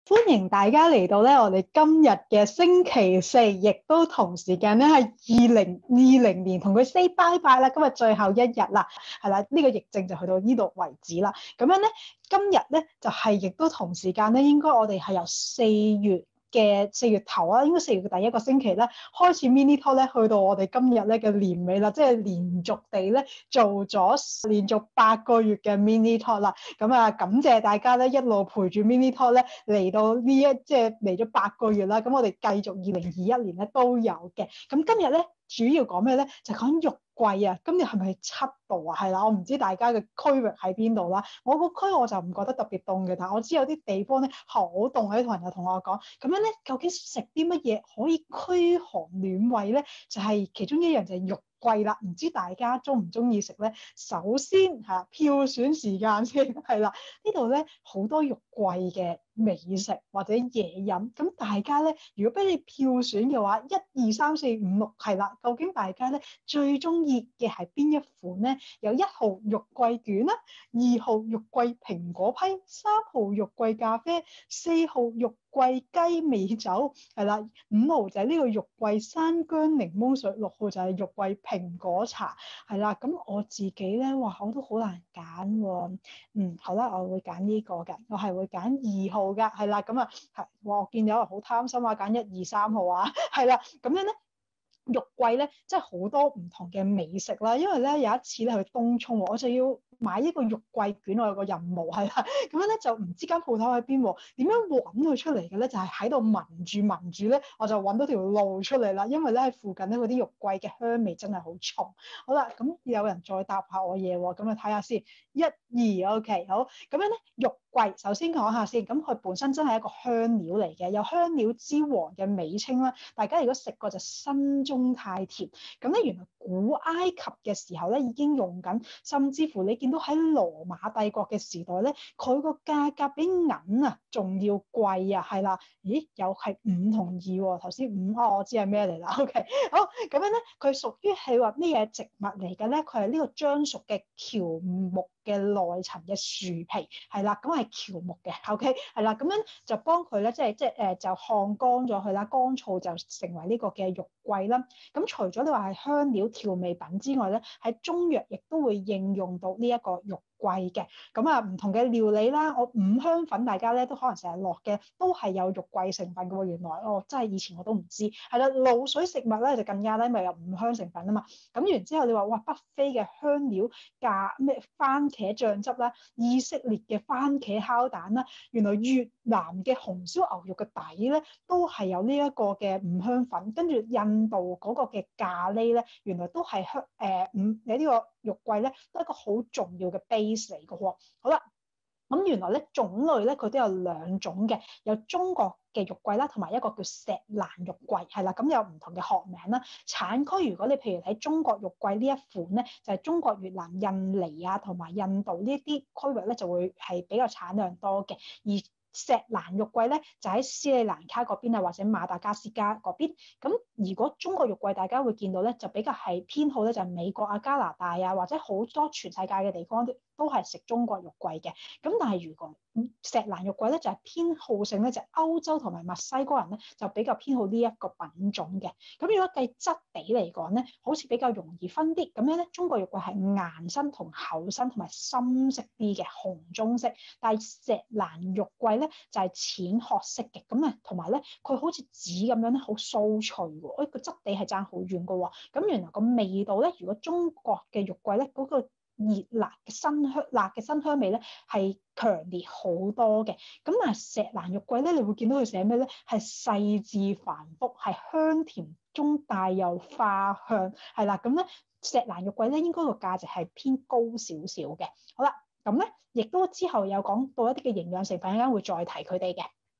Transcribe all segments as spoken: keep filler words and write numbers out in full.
歡迎大家嚟到咧，我哋今日嘅星期四，亦都同時間咧係二零二零年，同佢 say bye bye 啦。今日最後一日啦，係啦，呢個疫症就去到呢度為止啦。咁樣咧，今日咧就係亦都同時間咧，應該我哋係由四月嘅四月頭啊，應該四月嘅第一個星期咧開始 mini talk 咧，去到我哋今日咧嘅年尾啦，即係連續地咧做咗連續八個月嘅 mini talk 啦。咁啊，感謝大家咧一路陪住 mini talk 咧嚟到呢一即係嚟咗八個月啦。咁我哋繼續二零二一年咧都有嘅。咁今日咧主要講咩咧？就講玉桂啊。今日係咪七度啊？係啦，我唔知大家嘅區域喺邊度啦。我個區我就唔覺得特別凍嘅，但係我知有啲地方咧好凍。有啲朋友同我講，咁樣咧究竟食啲乜嘢可以驅寒暖胃咧？就係、是、其中一樣就係玉桂啦。唔知大家中唔中意食咧？首先嚇、啊、票選時間先係啦，呢度咧好多玉桂嘅美食或者嘢飲。咁大家咧，如果俾你票選嘅話，一二三四五六係啦，究竟大家咧最中意嘅係邊一款咧？有一號玉桂卷啦，二號玉桂蘋果批，三號玉桂咖啡，四號玉桂雞尾酒，係啦，五號就係呢個玉桂山薑檸檬水，六號就係玉桂蘋果茶，係啦。咁我自己咧，哇，我都好難揀喎。嗯，好啦，我會揀呢個嘅，我係會揀二號嘅，係啦。咁啊，係，我見有人好貪心啊，揀一二三號啊，係啦。咁樣咧。玉桂咧，真係好多唔同嘅美食啦。因為咧有一次咧去東涌，我就要買一個玉桂卷，我有個任務係啦。咁樣咧就唔知間鋪頭喺邊喎，點樣揾佢出嚟嘅咧？就係喺度聞住聞住咧，我就揾到條路出嚟啦。因為咧喺附近咧嗰啲玉桂嘅香味真係好重。好啦，咁有人再答下我嘢喎，咁啊睇下先，一二 OK 好。咁樣咧玉桂首先講下先，咁佢本身真係一個香料嚟嘅，有香料之王嘅美稱啦。大家如果食過就新中太甜。咁咧原來古埃及嘅時候咧已經用緊，甚至乎你見到喺羅馬帝國嘅時代咧，佢個價格比銀啊仲要貴啊，係啦。咦，又係五同二喎，頭先五啊，我知係咩嚟啦。OK，好，咁樣咧，佢屬於係話咩嘢植物嚟嘅咧？佢係呢個將熟嘅喬木嘅內層嘅樹皮，係啦，咁係喬木嘅。OK，係啦，咁樣就幫佢咧，即係即係誒，就烘乾咗佢啦，乾燥就成為呢個嘅玉桂啦。咁除咗你話係香料調味品之外咧，喺中藥亦都會應用到呢一個玉桂嘅。咁啊，唔同嘅料理啦，我五香粉大家咧都可能成日落嘅，都係有玉桂成分嘅喎。原來哦，真係以前我都唔知。係啦，滷水食物咧就更加咧，因為有五香成分啊嘛。咁然之後你話哇，北非嘅香料加咩番茄醬汁啦，以色列嘅番茄烤蛋啦，原來越南嘅紅燒牛肉嘅底咧都係有呢一個嘅五香粉，跟住印度嗰個嘅咖喱咧，原來都係香誒五你呢個玉桂咧都係一個好重要嘅 base 嚟嘅喎。好啦。咁原來咧種類咧佢都有兩種嘅，有中國嘅玉桂啦，同埋一個叫石蘭玉桂，係啦，咁有唔同嘅學名啦。產區如果你譬如喺中國玉桂呢一款咧，就係、是、中國、越南、印尼啊同埋印度呢啲區域咧就會係比較產量多嘅，而石蘭玉桂咧就喺斯里蘭卡嗰邊啊，或者馬達加斯加嗰邊。咁如果中國玉桂大家會見到咧，就比較係偏好咧就係美國啊、加拿大啊，或者好多全世界嘅地方都係食中國玉桂嘅。咁但係如果石蘭玉桂咧就係偏好性咧，就係歐洲同埋墨西哥人咧就比較偏好呢一個品種嘅。咁如果計質地嚟講咧，好似比較容易分啲。咁樣咧，中國玉桂係顏身同厚身同埋深色啲嘅紅棕色，但係石蘭玉桂咧就係淺褐色嘅。咁啊，同埋咧佢好似紙咁樣咧，好酥脆喎。誒，個質地係爭好遠嘅喎。咁原來個味道咧，如果中國嘅玉桂咧嗰個熱辣嘅辛香辣嘅辛香味咧係強烈好多嘅。咁但係石蘭玉桂咧，你會見到佢寫咩咧？係細緻繁複，係香甜中帶有花香，係啦。咁咧石蘭玉桂咧應該個價值係偏高少少嘅。好啦，咁咧亦都之後有講到一啲嘅營養成分，陣間會再提佢哋嘅。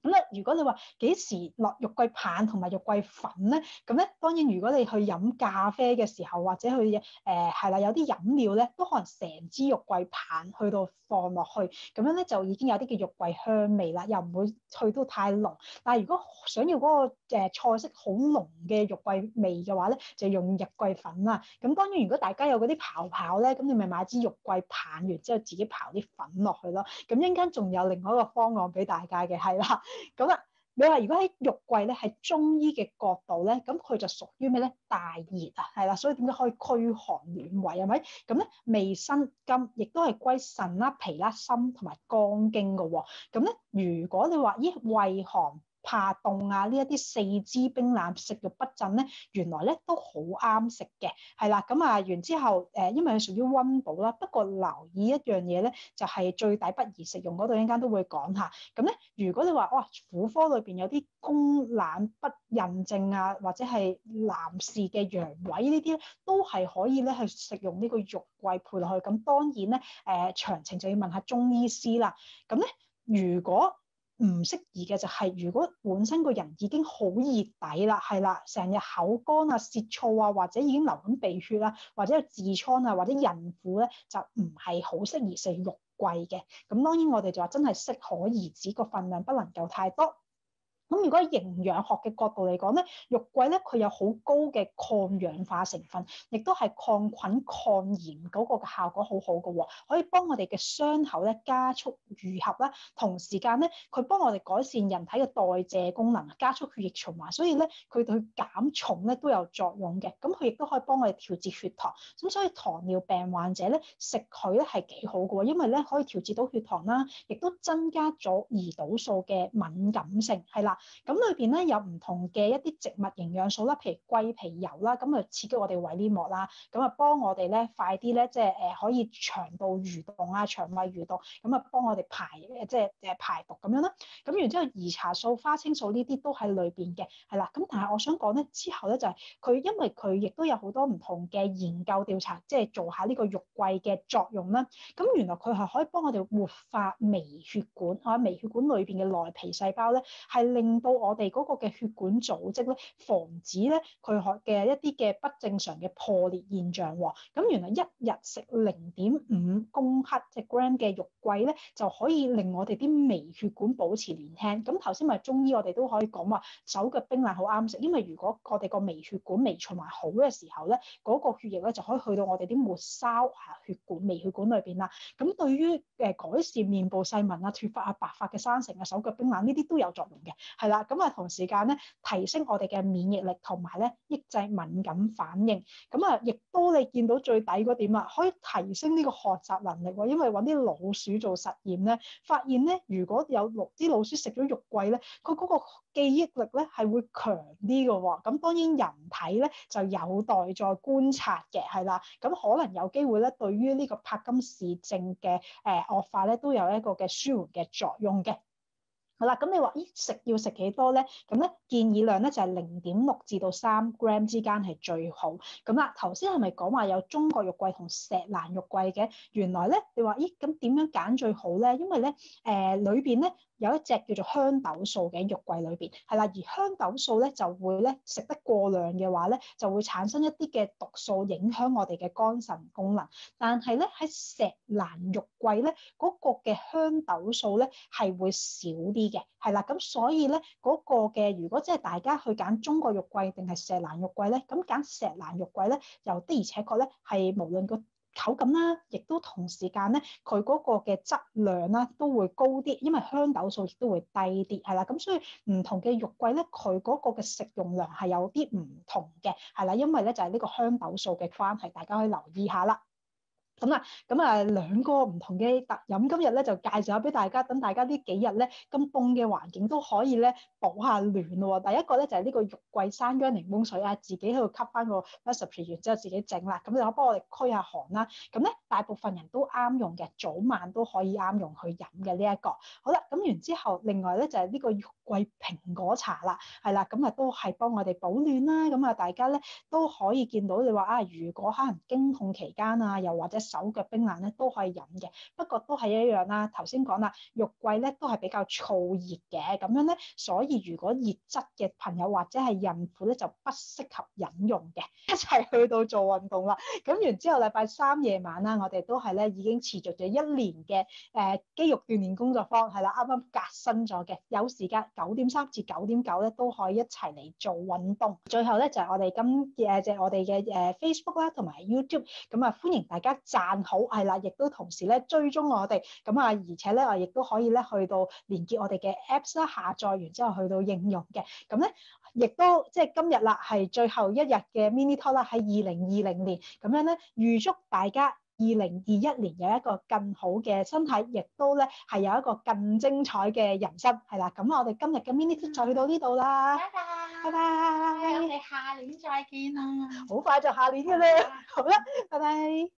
咁咧，如果你話幾時落肉桂棒同埋肉桂粉咧，咁咧當然如果你去飲咖啡嘅時候，或者去誒係啦，有啲飲料咧，都可能成支肉桂棒去到放落去，咁樣咧就已經有啲叫肉桂香味啦，又唔會去到太濃。但係如果想要嗰個誒菜式好濃嘅肉桂味嘅話咧，就用肉桂粉啦。咁當然如果大家有嗰啲刨刨咧，咁你咪買支肉桂棒，完之後自己刨啲粉落去咯。咁一陣間仲有另外一個方案俾大家嘅，係啦。咁啊，你話如果喺肉桂咧，喺中醫嘅角度咧，咁佢就屬於咩咧？大熱啊，係啦，所以點解可以驅寒暖胃係咪？咁咧，味辛甘，亦都係歸腎啦、脾啦、心同埋肝經嘅喎。咁咧，如果你話咦胃寒怕凍啊，呢一啲四肢冰冷、食慾不振咧，原來咧都好啱食嘅，係啦。咁啊，完之後誒，因為佢屬於溫補啦，不過留意一樣嘢咧，就係、是、最抵不宜食用嗰度，一陣間都會講下。咁咧，如果你話哇，婦科裏邊有啲宮冷不孕症啊，或者係男士嘅陽痿呢啲咧，都係可以咧去食用呢個肉桂配落去。咁當然咧，誒、呃、詳情就要問下中醫師啦。咁咧，如果唔適宜嘅就係、是，如果本身個人已經好熱底啦，係啦，成日口乾啊、舌燥啊，或者已經流緊鼻血啦，或者有痔瘡啊，或者孕婦咧，就唔係好適宜食肉桂嘅。咁當然我哋就話真係適可而止，個份量不能夠太多。咁如果喺營養學嘅角度嚟講咧，肉桂咧佢有好高嘅抗氧化成分，亦都係抗菌抗炎嗰個嘅效果好好嘅喎，可以幫我哋嘅傷口咧加速愈合啦。同時間咧，佢幫我哋改善人體嘅代謝功能，加速血液循環，所以咧佢對減重咧都有作用嘅。咁佢亦都可以幫我哋調節血糖。咁所以糖尿病患者咧食佢咧係幾好嘅喎，因為咧可以調節到血糖啦，亦都增加咗胰島素嘅敏感性，係啦。咁裏邊咧有唔同嘅一啲植物營養素啦，譬如桂皮油啦，咁啊刺激我哋胃黏膜啦，咁啊幫我哋咧快啲咧即係誒可以腸道蠕動啊，腸胃蠕動，咁啊幫我哋排即係誒排毒咁樣啦。咁然之後兒茶素、花青素呢啲都喺裏邊嘅，係啦。咁但係我想講咧之後咧就係佢因為佢亦都有好多唔同嘅研究調查，即係做下呢個肉桂嘅作用啦。咁原來佢係可以幫我哋活化微血管啊，微血管裏邊嘅內皮細胞咧係令令到我哋嗰個嘅血管組織咧，防止咧佢嘅一啲嘅不正常嘅破裂現象喎。咁原來一日食零點五公克即係 gram 嘅肉桂咧，就可以令我哋啲微血管保持年輕。咁頭先咪中醫我哋都可以講話手腳冰冷好啱食，因為如果我哋個微血管微循環好嘅時候咧，嗰、那個血液咧就可以去到我哋啲末梢啊血管微血管裏邊啦。咁對於誒改善面部細紋啊、脫髮啊、白髮嘅生成啊、手腳冰冷呢啲都有作用嘅。係啦，咁啊同時間咧提升我哋嘅免疫力同埋咧抑制敏感反應，咁啊亦都你見到最底嗰點啊，可以提升呢個學習能力喎，因為揾啲老鼠做實驗咧，發現咧如果有六啲老鼠食咗肉桂咧，佢嗰個記憶力咧係會強啲嘅喎，咁當然人體咧就有待再觀察嘅，係啦，咁可能有機會咧對於呢個帕金氏症嘅誒惡化咧都有一個嘅舒緩嘅作用嘅。好啦，咁你話咦食要食幾多咧？咁咧建議量咧就係零點六至到三 gram 之間係最好。咁啦，頭先係咪講話有中國肉桂同石蘭肉桂嘅？原來咧你話咦咁點樣揀最好咧？因為咧誒裏邊咧有一隻叫做香豆素嘅肉桂裏邊係啦，而香豆素咧就會咧食得過量嘅話咧就會產生一啲嘅毒素影響我哋嘅肝腎功能。但係咧喺石蘭肉桂咧嗰個嘅香豆素咧係會少啲嘅，係啦，咁所以咧嗰個嘅如果即係大家去揀中國肉桂定係石蘭肉桂咧，咁揀石蘭肉桂咧，又的而且確咧係無論個口感啦，亦都同時間咧佢嗰個嘅質量啦都會高啲，因為香豆素亦都會低啲，係啦，咁所以唔同嘅肉桂咧，佢嗰個嘅食用量係有啲唔同嘅，係啦，因為咧就係呢個香豆素嘅關係，大家可以留意下啦。咁啊，咁啊兩個唔同嘅特飲，今日咧就介紹下俾大家，等大家呢幾日咧咁凍嘅環境都可以咧保下暖喎。第一個咧就係、是、呢個肉桂山姜檸檬水啊，自己喺度吸翻個 recipe 完之後自己整啦，咁就可幫我哋驅下寒啦。咁咧大部分人都啱用嘅，早晚都可以啱用去飲嘅呢一個。好啦，咁完之後，另外咧就係、是、呢個肉桂蘋果茶啦，係啦，咁啊都係幫我哋保暖啦。咁啊大家咧都可以見到你話啊，如果可能經痛期間啊，又或者手腳冰冷咧都可以飲嘅。不過都係一樣啦，頭先講啦，肉桂咧都係比較燥熱嘅，咁樣咧，所以如果熱質嘅朋友或者係孕婦咧就不適合飲用嘅。一齊去到做運動啦，咁完之後禮拜三夜晚啦，我哋都係咧已經持續咗一年嘅誒、呃、肌肉鍛鍊工作坊，係啦，啱啱革新咗嘅，有時間九點三至九點九咧都可以一齊嚟做運動。最後咧就係、是、我哋今嘅就係、是、我哋嘅誒 Facebook 啦，同埋 YouTube，咁啊歡迎大家讚好，係啦，亦都同時咧追蹤我哋，咁啊而且咧我亦都可以咧去到連結我哋嘅 Apps 啦，下載完之後去到應用嘅，咁咧亦都即係今日啦，係最後一日嘅 mini talk 啦，喺二零二零年，咁樣咧預祝大家二零二一年有一個更好嘅身體，亦都咧係有一個更精彩嘅人生，係啦，咁我哋今日嘅 mini talk 就去到呢度啦，拜拜，拜拜， 我哋下年再見啦， 好快就下年嘅啦，好啦，拜拜。